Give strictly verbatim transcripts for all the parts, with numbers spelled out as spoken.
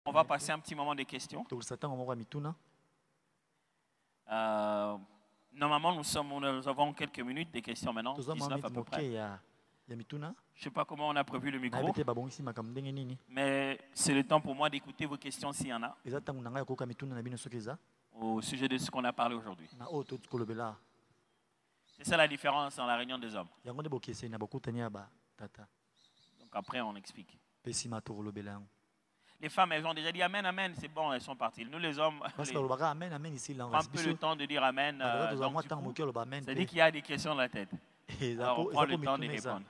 On va passer un petit moment de questions. Euh, normalement, nous, sommes, nous avons quelques minutes de questions maintenant, dix-neuf à peu près. Je ne sais pas comment on a prévu le micro, mais c'est le temps pour moi d'écouter vos questions s'il y en a, au sujet de ce qu'on a parlé aujourd'hui. C'est ça la différence dans la réunion des hommes. Donc après, on explique. Les femmes, elles ont déjà dit Amen, Amen, c'est bon, elles sont parties. Nous, les hommes, les... on prend un peu le temps de dire Amen. Euh, donc, du coup, ça dit qu'il y a des questions dans la tête. Alors, on prend le temps de répondre.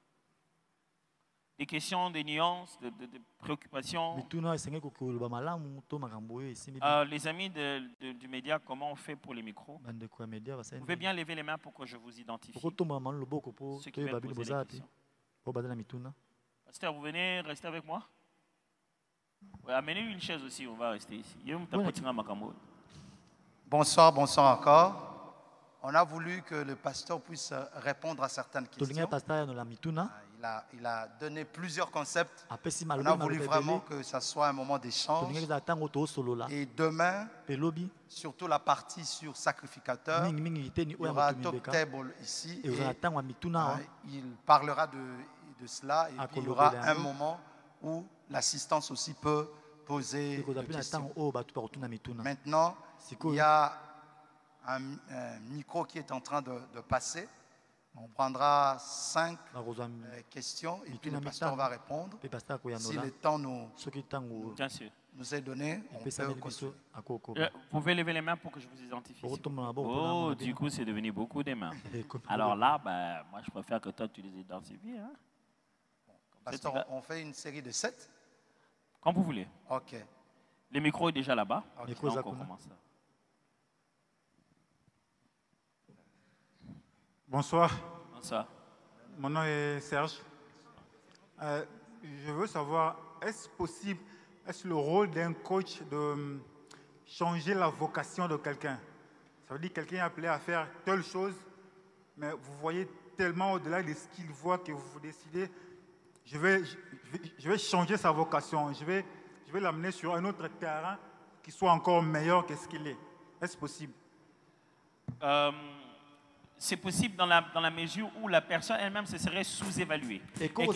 Des questions, des nuances, des de, de préoccupations. Euh, les amis de, de, du média, comment on fait pour les micros? Vous pouvez bien lever les mains pour que je vous identifie. Ceux qui veulent poser les questions. Pasteur, vous venez rester avec moi? Ouais, amenez une chaise aussi, on va rester ici. Bonsoir, bonsoir encore. On a voulu que le pasteur puisse répondre à certaines questions. Il a, il a donné plusieurs concepts. On a voulu vraiment que ça soit un moment d'échange. Et demain, surtout la partie sur sacrificateur, il y aura Top Table ici. Et il parlera de, de cela. Et puis il y aura un moment où l'assistance aussi peut poser des questions. Maintenant, il y a un, un micro qui est en train de, de passer. On prendra cinq euh, questions et puis le pasteur va répondre. Si le temps nous, nous, nous est donné, on peut continuer. Vous pouvez lever les mains pour que je vous identifie. Oh, du coup, c'est devenu beaucoup de mains. Alors là, ben, moi, je préfère que toi, tu les identifies. Hein? Pasteur, on fait une série de sept. Comme vous voulez. Ok. Le micro est déjà là-bas. Okay. Donc on commence. Bonsoir. Bonsoir. Mon nom est Serge. Euh, je veux savoir, est-ce possible, est-ce le rôle d'un coach de changer la vocation de quelqu'un? Ça veut dire que quelqu'un est appelé à faire telle chose, mais vous voyez tellement au-delà de ce qu'il voit que vous décidez, je vais, je vais, je vais changer sa vocation, je vais, je vais l'amener sur un autre terrain qui soit encore meilleur que ce qu'il est. Est-ce possible? euh, C'est possible dans la, dans la mesure où la personne elle-même se serait sous-évaluée. Et que,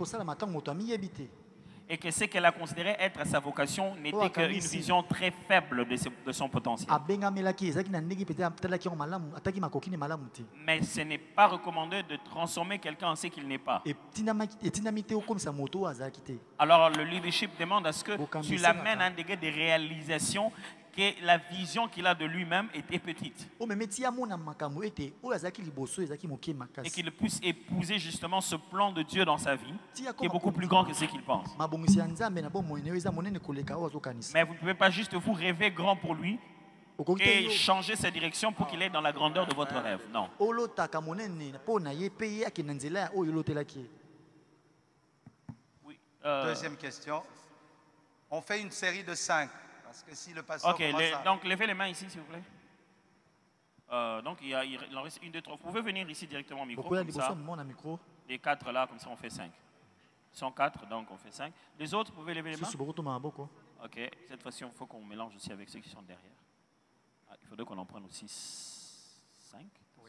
et que ce qu'elle a considéré être sa vocation n'était qu'une vision très faible de, ce, de son potentiel. Mais ce n'est pas recommandé de transformer quelqu'un en ce qu'il n'est pas. Alors le leadership demande à ce que tu l'amènes à un degré de réalisation que la vision qu'il a de lui-même était petite. Et qu'il puisse épouser justement ce plan de Dieu dans sa vie, qui est beaucoup plus grand que ce qu'il pense. Mais vous ne pouvez pas juste vous rêver grand pour lui et changer sa direction pour qu'il aille dans la grandeur de votre rêve. Non. Oui, euh... Deuxième question. On fait une série de cinq. Parce que si le pasteur ok, les, à... donc levez les mains ici s'il vous plaît. Euh, donc il, y a, il en reste une, deux, trois. Vous pouvez venir ici directement au micro. Comme ça. Les quatre là, comme ça on fait cinq. Ils sont quatre, donc on fait cinq. Les autres, vous pouvez lever les mains. Ok, cette fois-ci il faut qu'on mélange aussi avec ceux qui sont derrière. Ah, il faudrait qu'on en prenne aussi cinq. Oui.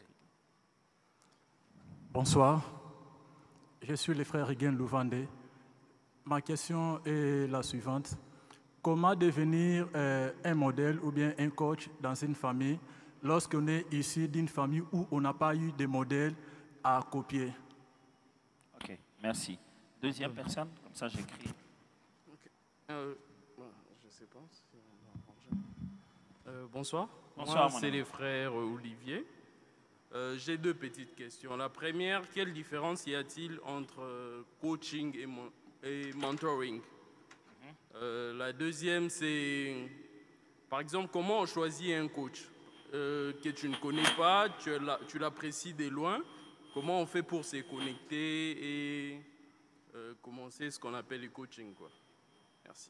Bonsoir, je suis le frère Riguen Louvandé. Ma question est la suivante. Comment devenir euh, un modèle ou bien un coach dans une famille lorsqu'on est issu d'une famille où on n'a pas eu de modèle à copier? Ok, merci. Deuxième euh, personne, comme ça j'écris. Okay. Euh, je sais pas. Si euh, bonsoir. Bonsoir. Moi, c'est le frère Olivier. Euh, J'ai deux petites questions. La première, quelle différence y a-t-il entre coaching et, mon et mentoring? Euh, la deuxième, c'est, par exemple, comment on choisit un coach euh, que tu ne connais pas, tu l'apprécies de loin. Comment on fait pour se connecter et euh, commencer ce qu'on appelle le coaching, quoi. Merci.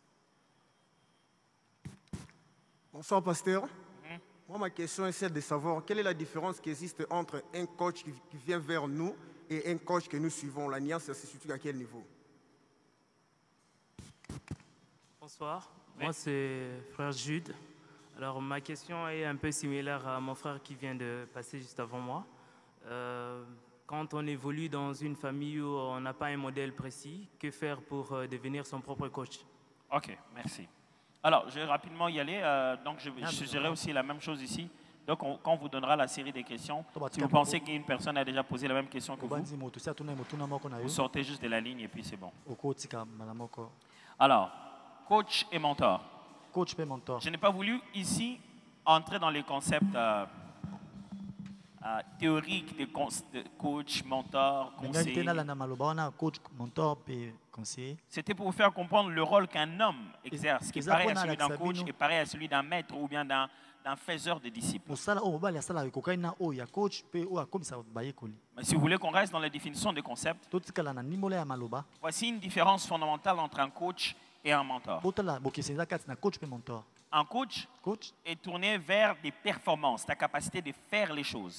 Bonsoir, pasteur. Mm-hmm. Moi, ma question est celle de savoir quelle est la différence qui existe entre un coach qui, qui vient vers nous et un coach que nous suivons. La nuance se situe à quel niveau? Bonsoir, moi c'est frère Jude. Alors ma question est un peu similaire à mon frère qui vient de passer juste avant moi. Euh, quand on évolue dans une famille où on n'a pas un modèle précis, que faire pour euh, devenir son propre coach? Ok, merci. Alors, je vais rapidement y aller. Euh, donc, je, je suggérerais aussi la même chose ici. Donc, on, quand on vous donnera la série des questions, si vous pensez qu'une personne a déjà posé la même question que vous, vous sortez juste de la ligne et puis c'est bon. Alors, coach et mentor. Coach et mentor. Je n'ai pas voulu ici entrer dans les concepts euh, euh, théoriques de, de coach, mentor, conseiller. C'était pour vous faire comprendre le rôle qu'un homme exerce, qui est pareil à celui d'un coach et pareil à celui d'un maître ou bien d'un faiseur de disciples. Mais si vous voulez qu'on reste dans la définition des concepts, voici une différence fondamentale entre un coach et un mentor. Un coach, coach est tourné vers des performances, ta capacité de faire les choses.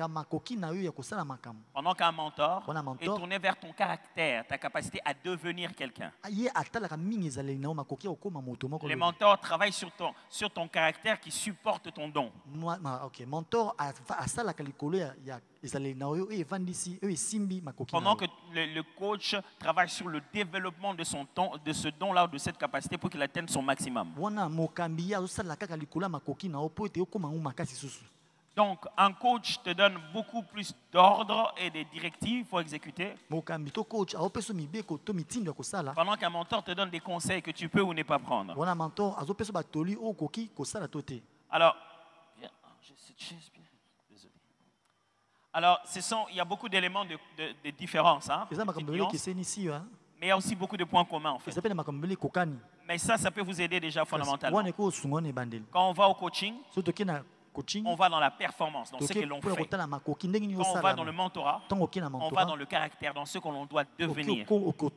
Pendant qu'un mentor, mentor est tourné vers ton caractère, ta capacité à devenir quelqu'un. Les mentors travaillent sur ton, sur ton caractère qui supporte ton don. Pendant que le, le coach travaille sur le développement de, son ton, de ce don-là, de cette capacité pour qu'il atteigne son maximum. Donc, un coach te donne beaucoup plus d'ordres et des directives pour exécuter. Pendant qu'un mentor te donne des conseils que tu peux ou ne pas prendre. Alors, Alors, ce sont, il y a beaucoup d'éléments de, de, de différence, hein, de mais il y a aussi beaucoup de points communs en fait. Mais ça, ça peut vous aider déjà fondamentalement. Quand on va au coaching, on va dans la performance, dans ce que l'on fait. Quand on va dans le mentorat, on va dans le caractère, dans ce que l'on doit devenir.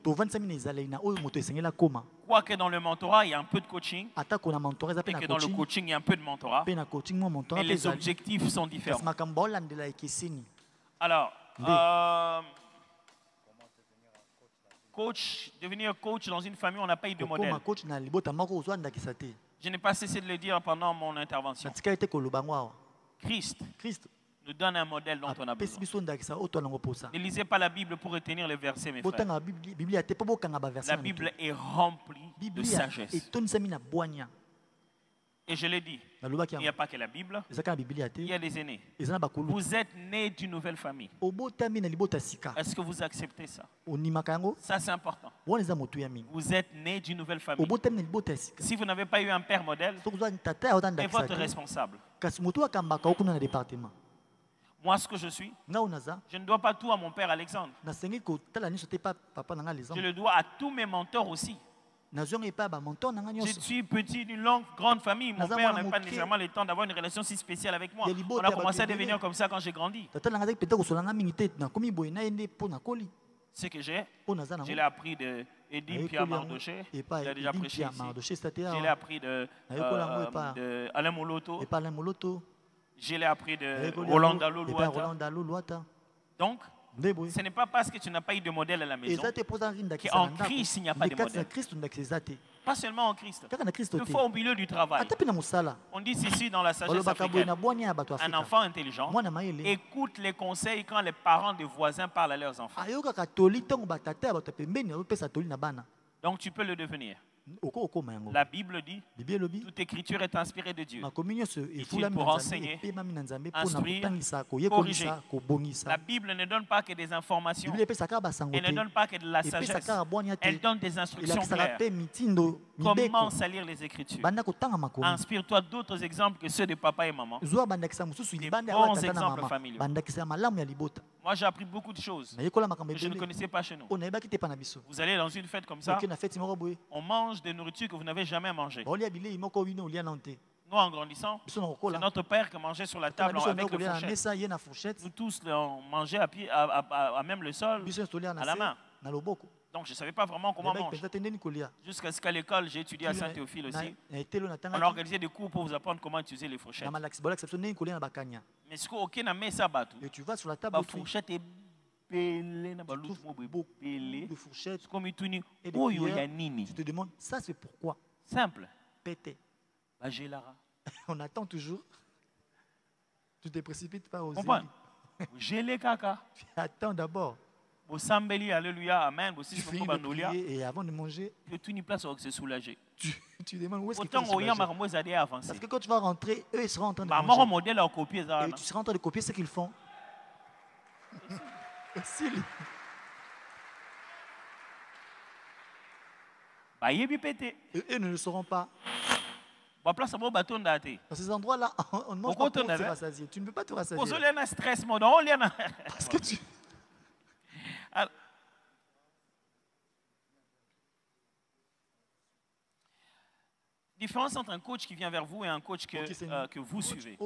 Quoique dans le mentorat, il y a un peu de coaching, et que dans le coaching, il y a un peu de mentorat, mais les objectifs sont différents. Alors, euh, coach, devenir coach dans une famille, on n'a pas eu de modèle. Je n'ai pas cessé de le dire pendant mon intervention. Christ, Christ nous donne un modèle dont on a besoin. Ne lisez pas la Bible pour retenir les versets, mes frères. La Bible est remplie de sagesse. Et je l'ai dit, il n'y a pas que la Bible, il y a des aînés. Vous êtes nés d'une nouvelle famille. Est-ce que vous acceptez ça? Ça, c'est important. Vous êtes nés d'une nouvelle famille. Si vous n'avez pas eu un père modèle, c'est votre responsable. Moi, ce que je suis, je ne dois pas tout à mon père Alexandre. Je le dois à tous mes mentors aussi. Je suis petit d'une longue, grande famille. Mon père n'a pas nécessairement le temps d'avoir une relation si spéciale avec moi. On a commencé à devenir comme ça quand j'ai grandi. Ce que j'ai, je l'ai appris de Edim Pierre Mardoché. Il a déjà prêché ici. Je l'ai appris de, euh, de Alain Moloto. Je l'ai appris de Roland Daloulouata. Donc, ce n'est pas parce que tu n'as pas eu de modèle à la maison qu'en Christ, il n'y a pas de modèle. Pas seulement en Christ. Une fois au milieu du travail. On dit ici dans la sagesse africaine, un enfant intelligent écoute les conseils quand les parents des voisins parlent à leurs enfants. Donc tu peux le devenir. La Bible dit, toute écriture est inspirée de Dieu. Utile pour enseigner, instruire, corriger. La Bible ne donne pas que des informations. Elle ne donne pas que de la sagesse. Elle donne des instructions claires. Commence à lire les Écritures. Inspire-toi d'autres exemples que ceux de papa et maman. Des bons exemples familiaux. Moi, j'ai appris beaucoup de choses que je ne connaissais pas chez nous. Vous allez dans une fête comme ça, on mange des nourritures que vous n'avez jamais mangées. Nous, en grandissant, c'est notre père qui mangeait sur la table avec le fourchette. Nous tous, on mangeait à, pied, à, à, à même le sol, à la main. Donc, je ne savais pas vraiment comment manger. Jusqu'à ce qu'à l'école, j'ai étudié à Saint-Théophile aussi. On a organisé des cours pour vous apprendre comment utiliser les fourchettes. Mais ce qu'aucun n'a mis ça, tu vas sur la table, la fourchette est belée, beaucoup de fourchettes. Tu te demandes, ça c'est pourquoi? Simple. Pété. On attend toujours. Tu ne te précipites pas aux Comprends? Gelé caca. Tu attends d'abord. Au sambeli, alléluia, amen. Tu finis de prier et avant de manger, que tu n'y places pour se soulager. Tu, tu demandes où est-ce qu'il faut se soulager. Parce que quand tu vas rentrer, eux ils seront en train de bah, manger. Modèle à copier, et tu seras en train de copier ce qu'ils font. Bah, et eux ne le sauront pas. Dans ces endroits-là, on ne mange pas pour se rassasier. Tu ne peux pas te rassasier. Parce que tu... Alors, différence entre un coach qui vient vers vous et un coach que, okay, euh, que vous suivez.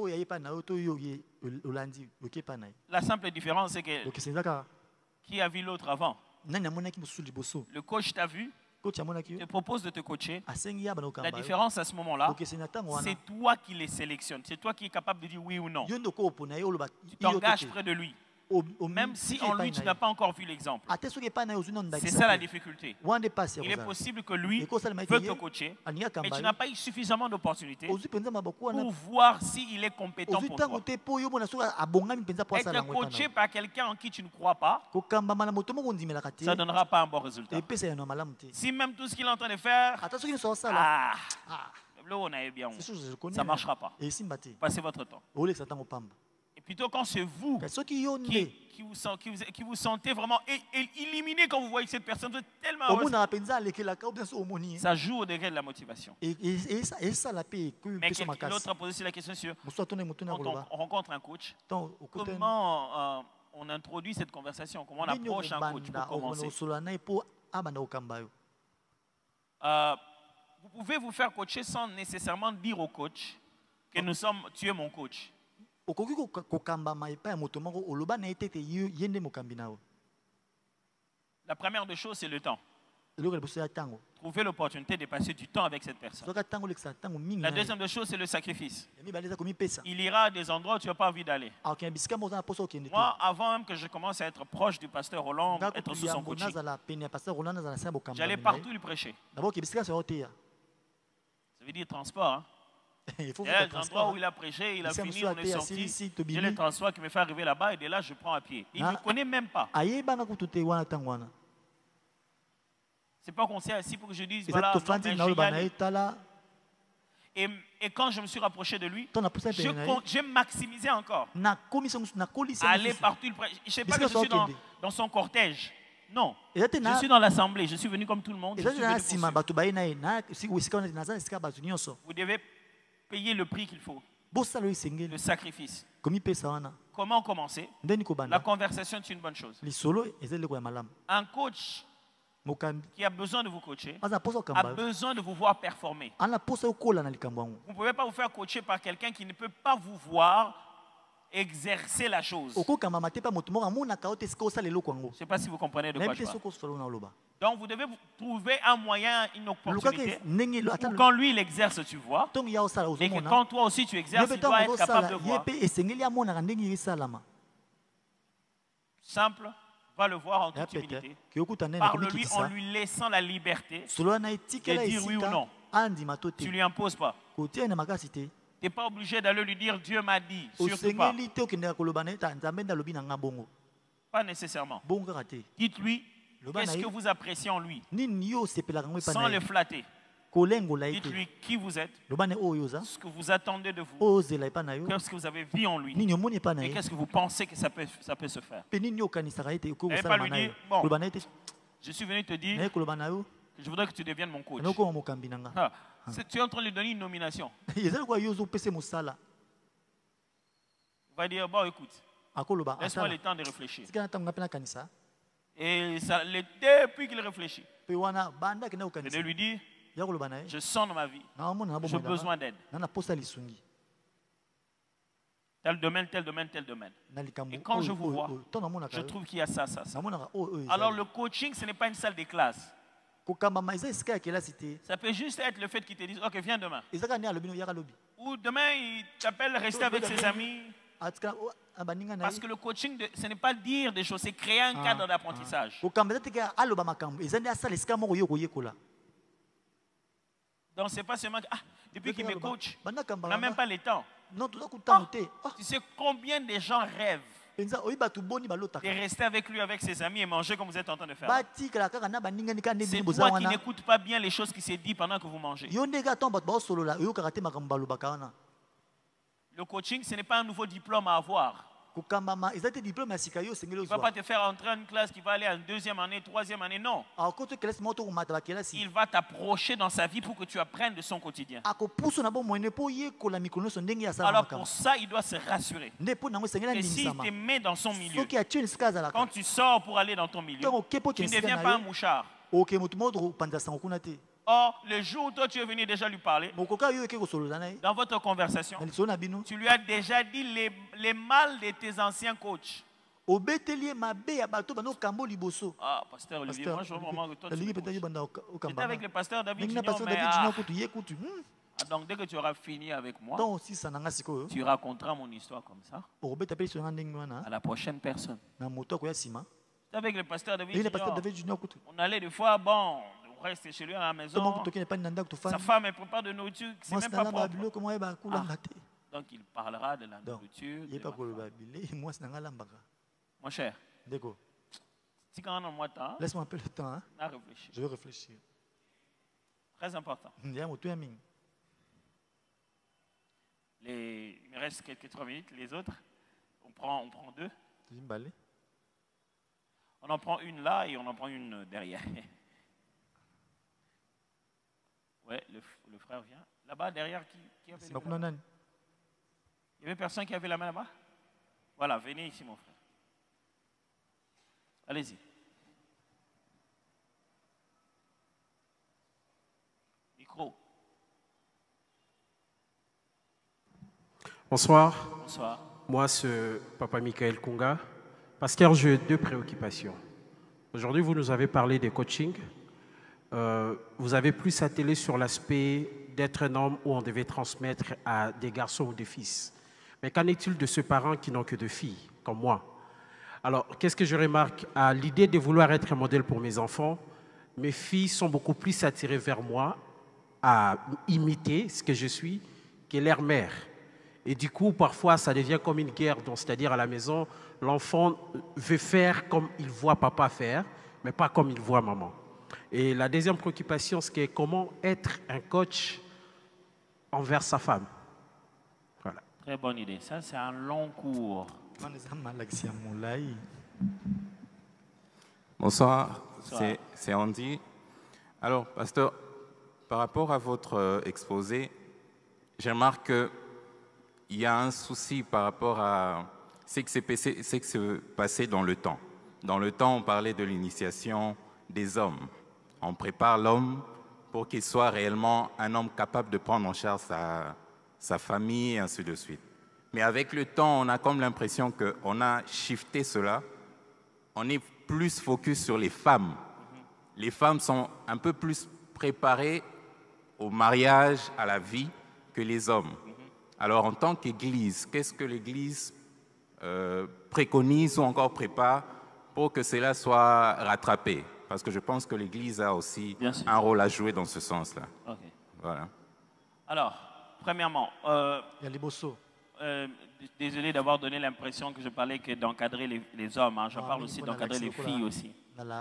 La simple différence, c'est que qui a vu l'autre avant? Le coach t'a vu, te propose de te coacher. La différence à ce moment-là, c'est toi qui les sélectionnes. C'est toi qui es capable de dire oui ou non. Tu t'engages près de lui. Même si en lui, tu n'as pas encore vu l'exemple. C'est ça la difficulté. Il est possible que lui veut te coacher, mais tu n'as pas eu suffisamment d'opportunités pour voir s'il est compétent pour toi. Être coaché par quelqu'un en qui tu ne crois pas, ça ne donnera pas un bon résultat. Si même tout ce qu'il est en train de faire, ah, ça ne marchera pas. Passez votre temps. Et plutôt quand c'est vous qui, qui, vous, qui, vous, qui vous sentez vraiment éliminé quand vous voyez cette personne, vous êtes tellement heureux. Ça joue au degré de la motivation. Mais l'autre a posé aussi la question sur quand on, on rencontre un coach, comment euh, on introduit cette conversation, comment on approche un coach pour commencer. Euh, vous pouvez vous faire coacher sans nécessairement dire au coach que nous sommes, tu es mon coach. La première des choses, c'est le temps. Trouver l'opportunité de passer du temps avec cette personne. La deuxième des choses, c'est le sacrifice. Il ira à des endroits où tu n'as pas envie d'aller. Moi, avant même que je commence à être proche du pasteur Roland, être sous son coaching, j'allais partout lui prêcher. Ça veut dire transport. Hein? Il faut faire l'endroit où il a prêché, il a fini, on est sorti. J'ai le transport qui me fait arriver là-bas et de là, je prends à pied. Il ne me connaît même pas. C'est pas qu'on s'est assis pour que je dise, voilà, non, mais et, et quand je me suis rapproché de lui, j'ai maximisé encore. Aller partout, il prêche. Je ne sais pas que je suis dans, dans son cortège. Non, je suis dans l'assemblée, je suis venu comme tout le monde. Je suis venu Vous devez payer le prix qu'il faut. Le sacrifice. Comment commencer? La conversation est une bonne chose. Un coach qui a besoin de vous coacher a besoin de vous voir performer. Vous ne pouvez pas vous faire coacher par quelqu'un qui ne peut pas vous voir exercer la chose. Je ne sais pas si vous comprenez de quoi je parle. Donc vous devez trouver un moyen, une opportunité pour quand lui il exerce, tu vois, et que quand toi aussi tu exerces, il doit être capable de voir. Simple, va le voir en toute humilité. Parle-lui en lui laissant la liberté de dire oui ou non. Tu ne lui imposes pas. Tu n'es pas obligé d'aller lui dire Dieu m'a dit. Surtout pas. Pas nécessairement. Dites-lui qu'est-ce que vous appréciez en lui sans le flatter. Dites-lui qui vous êtes, ce que vous attendez de vous, qu'est-ce que vous avez vu en lui et qu'est-ce que vous pensez que ça peut, ça peut se faire. Et pas lui dire, bon, je suis venu te dire que je voudrais que tu deviennes mon coach. Ah, tu es en train de lui donner une nomination. Il va dire, bon écoute, laisse-moi le temps de réfléchir. Et ça, le, depuis qu'il réfléchit, et de lui dire, je sens dans ma vie, j'ai besoin d'aide. Tel domaine, tel domaine, tel domaine. Et quand je vous vois, je trouve qu'il y a ça, ça, ça. Alors le coaching, ce n'est pas une salle de classe. Ça peut juste être le fait qu'il te dise, ok, viens demain. Ou demain, il t'appelle rester avec ses amis. Parce que le coaching, de, ce n'est pas dire des choses, c'est créer un cadre d'apprentissage. Donc, ce n'est pas seulement que, ah, depuis qu'il me coach, on n'a Bana même pas le temps. Non, tout Oh, tu sais combien de gens rêvent de rester avec lui, avec ses amis et manger comme vous êtes en train de faire. C'est toi qui n'écoutes pas bien les choses qui se disent pendant que vous mangez. Le coaching, ce n'est pas un nouveau diplôme à avoir. Il ne va pas te faire entrer en une classe qui va aller en deuxième année, troisième année, non. Il va t'approcher dans sa vie pour que tu apprennes de son quotidien. Alors pour ça, il doit se rassurer. Et s'il te met dans son milieu, quand tu sors pour aller dans ton milieu, tu ne deviens pas un mouchard. Or, le jour où toi tu es venu déjà lui parler, dans votre conversation, tu lui as déjà dit les, les mal de tes anciens coachs. Ah, pasteur Olivier, moi je veux vraiment que toi tu me coaches. J'étais avec le pasteur David Junior, mais ah, ah, donc dès que tu auras fini avec moi, tu raconteras mon histoire comme ça à la prochaine personne. J'étais avec le pasteur David Junior. On allait des fois, bon, on reste chez lui à la maison. Sa femme elle prépare de nourriture, c'est même pas propre. Ah. Donc il parlera de la nourriture. De mon cher, si quand on a moins de temps, laisse-moi un peu le temps. Hein? Réfléchir. Je vais réfléchir. Très important. Les... Il me reste quelques trois minutes. Les autres, on prend, on prend deux. On en prend une là et on en prend une derrière. Ouais, le, le frère vient. Là-bas, derrière, qui, qui avait la main? Il y avait personne qui avait la main là-bas? Voilà, venez ici, mon frère. Allez-y. Micro. Bonsoir. Bonsoir. Moi, c'est Papa Michael Kunga. Pasteur, j'ai deux préoccupations. Aujourd'hui, vous nous avez parlé des coachings. Euh, vous avez plus attelé sur l'aspect d'être un homme où on devait transmettre à des garçons ou des fils. Mais qu'en est-il de ceux parents qui n'ont que deux filles, comme moi? Alors, qu'est-ce que je remarque? À l'idée de vouloir être un modèle pour mes enfants, mes filles sont beaucoup plus attirées vers moi à imiter ce que je suis que leur mère. Et du coup, parfois, ça devient comme une guerre. C'est-à-dire, à la maison, l'enfant veut faire comme il voit papa faire, mais pas comme il voit maman. Et la deuxième préoccupation, c'est comment être un coach envers sa femme. Voilà. Très bonne idée. Ça, c'est un long cours. Bonsoir, Bonsoir. c'est Andy. Alors, pasteur, par rapport à votre euh, exposé, j'ai remarqué qu'il y a un souci par rapport à ce qui s'est passé, ce qui s'est passé dans le temps. Dans le temps, on parlait de l'initiation des hommes. On prépare l'homme pour qu'il soit réellement un homme capable de prendre en charge sa, sa famille et ainsi de suite. Mais avec le temps, on a comme l'impression qu'on a shifté cela. On est plus focus sur les femmes. Les femmes sont un peu plus préparées au mariage, à la vie, que les hommes. Alors, en tant qu'Église, qu'est-ce que l'Église euh, préconise ou encore prépare pour que cela soit rattrapé? Parce que je pense que l'Église a aussi un rôle à jouer dans ce sens-là. Okay. Voilà. Alors, premièrement, euh, euh, désolé d'avoir donné l'impression que je parlais que d'encadrer les, les hommes. Hein. Je ah, parle aussi d'encadrer les filles aussi.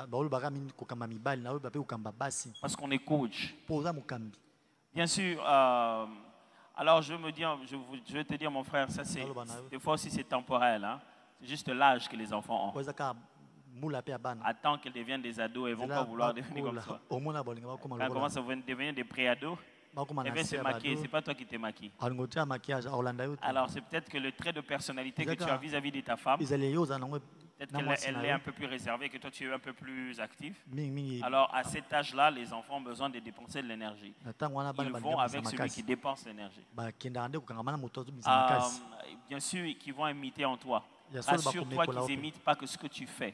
Parce qu'on est coach. Bien sûr, euh, alors je me dis, je, je vais te dire, mon frère, ça c'est, des fois aussi c'est temporel. Hein. C'est juste l'âge que les enfants ont. Attends qu'ils deviennent des ados, ils ne vont pas vouloir devenir comme ça. Quand ils commencent à devenir des pré-ados, ils vont se maquiller, ce n'est pas toi qui te maquilles. Alors c'est peut-être que le trait de personnalité que tu as vis-à-vis de ta femme, peut-être qu'elle est un peu plus réservée, que toi tu es un peu plus actif. Alors à cet âge-là, les enfants ont besoin de dépenser de l'énergie. Ils vont avec celui qui dépense l'énergie. Euh, bien sûr, qu'ils vont imiter en toi. Assure-toi qu'ils n'imitent pas que ce que tu fais.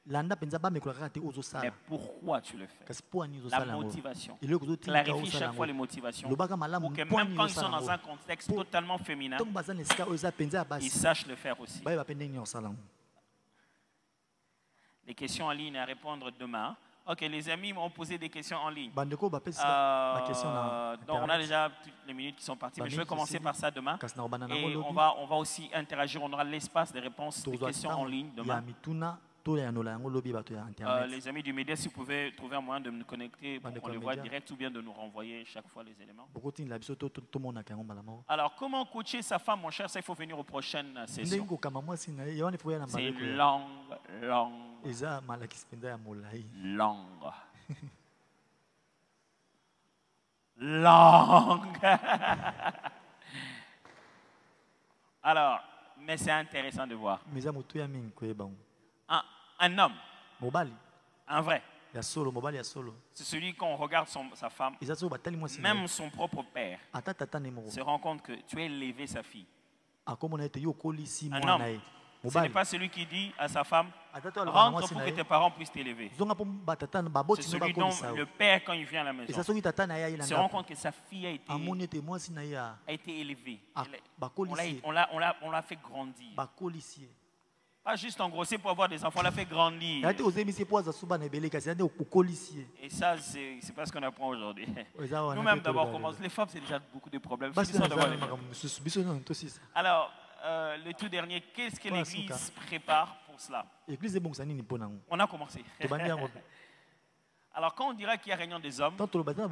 Mais pourquoi tu le fais? La motivation. Clarifie chaque fois les motivations pour que même quand ils sont dans un contexte totalement féminin, ils sachent le faire aussi. Les questions en ligne à répondre demain. Ok, les amis m'ont posé des questions en ligne. Euh, donc on a déjà toutes les minutes qui sont parties, mais je vais commencer par ça demain. Et on va, on va aussi interagir, on aura l'espace de réponses, des questions en ligne demain. Euh, les amis du média, si vous pouvez trouver un moyen de nous connecter pour qu'on les voit direct ou bien de nous renvoyer chaque fois les éléments. Alors, comment coacher sa femme, mon cher, ça il faut venir aux prochaines sessions. C'est une longue, longue, longue. Longue. Alors, mais c'est intéressant de voir. Un, un homme, un vrai, c'est celui qu'on regarde son, sa femme, même son propre père, se rend compte que tu as élevé sa fille. Un homme, ce n'est pas celui qui dit à sa femme, rentre pour que tes parents puissent t'élever. C'est celui dont le père, quand il vient à la maison, se rend compte que sa fille a été, a été élevée. On l'a fait grandir. Pas juste engrosser pour avoir des enfants, on l'a fait grandir. Et ça, c'est pas ce qu'on apprend aujourd'hui. Nous-mêmes, d'abord, les femmes, c'est déjà beaucoup de problèmes. Alors, euh, le tout dernier, qu'est-ce que l'Église prépare pour cela? On a commencé. Alors, quand on dira qu'il y a réunion des hommes,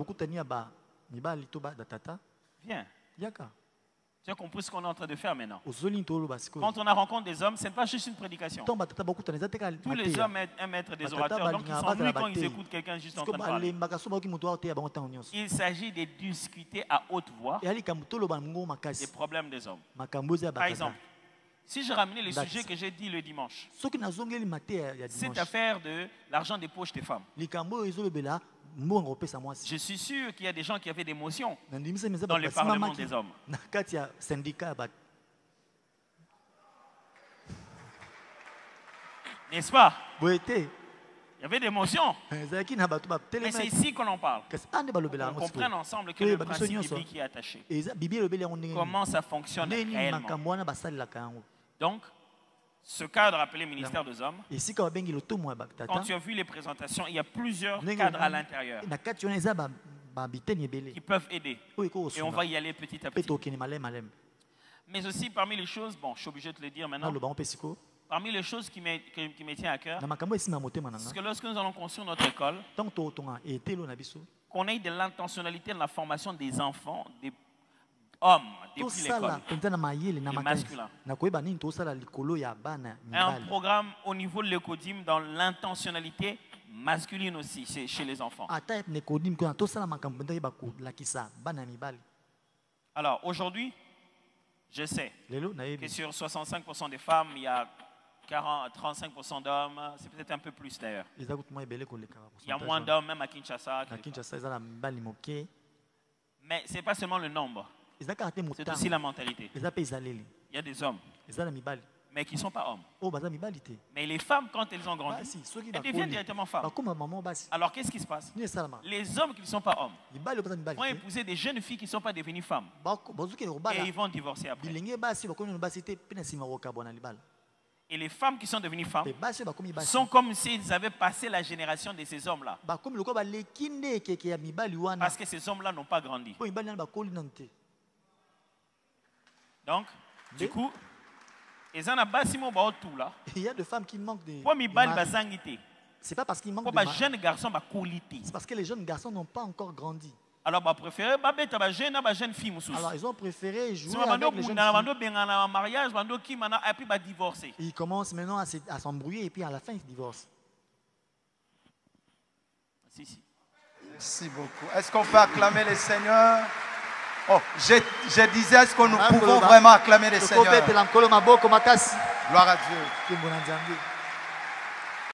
viens. Tu as compris ce qu'on est en train de faire maintenant. Quand on a rencontre des hommes, ce n'est pas juste une prédication. Tous les hommes aiment être des orateurs, donc ils s'ennuient quand ils écoutent quelqu'un juste en train de parler. Il s'agit de discuter à haute voix des problèmes des hommes. Par exemple, si je ramenais le sujet que j'ai dit le dimanche, cette affaire de l'argent des poches des femmes, je suis sûr qu'il y a des gens qui avaient des motions dans le Parlement des hommes. N'est-ce pas? Il y avait des motions. Mais c'est ici qu'on en parle. On comprenne ensemble que le principe biblique est attaché. Comment ça fonctionne réellement. Donc, ce cadre appelé ministère des hommes, quand tu as vu les présentations, il y a plusieurs cadres à l'intérieur qui peuvent aider. Et on va y aller petit à petit. Mais aussi, parmi les choses, bon, je suis obligé de te le dire maintenant, parmi les choses qui me, qui, qui me tiennent à cœur, c'est que lorsque nous allons construire notre école, qu'on ait de l'intentionnalité dans la formation des enfants, des hommes, depuis l'école, les masculins. Un programme au niveau de l'écodim dans l'intentionnalité masculine aussi chez, chez les enfants. Alors aujourd'hui, je sais que sur soixante-cinq pour cent des femmes, il y a quarante, trente-cinq pour cent d'hommes, c'est peut-être un peu plus d'ailleurs. Il y a moins d'hommes même à Kinshasa. Mais ce n'est pas seulement le nombre. C'est aussi la mentalité. Il y a des hommes, mais qui ne sont pas hommes. Mais les femmes, quand elles ont grandi, elles deviennent directement femmes. Alors qu'est-ce qui se passe? Les hommes qui ne sont pas hommes vont épouser des jeunes filles qui ne sont pas devenues femmes. Et ils vont divorcer après. Et les femmes qui sont devenues femmes sont comme s'ils avaient passé la génération de ces hommes-là. Parce que ces hommes-là n'ont pas grandi. Donc, du coup, il y a des femmes qui manquent de mari. C'est pas parce qu'ils manquent de mari. C'est parce que les jeunes garçons n'ont pas encore grandi. Alors, bah, préféré, bah, bah, jeune, bah, jeune fille, alors, ils ont préféré jouer avec les jeunes filles. mariage, et puis bah, divorcer. Ils commencent maintenant à s'embrouiller et puis à la fin, ils divorcent. Si, si. Merci beaucoup. Est-ce qu'on peut acclamer les seigneurs? Oh, je, je disais, est-ce que nous pouvons vraiment acclamer les seigneurs? Gloire à Dieu.